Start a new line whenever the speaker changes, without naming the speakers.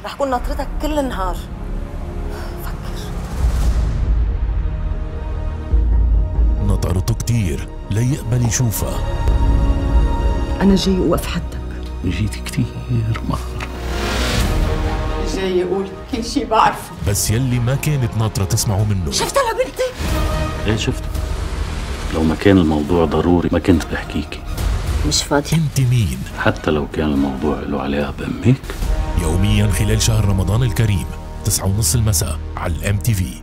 رح كون ناطرتك كل النهار. فكر.
نطرته كتير ليقبل يشوفها.
أنا جاي أوقف حدك.
جيت كتير مرة.
جاي أقول كل شي بعرفه.
بس يلي ما كانت ناطرة تسمعه منه.
شفتها لبنتي؟
ايه شفته. لو ما كان الموضوع ضروري ما كنت بحكيكي.
مش فاضية.
انت مين؟
حتى لو كان الموضوع له علاقة بأمك.
يوميا خلال شهر رمضان الكريم 9:30 المساء على الMTV.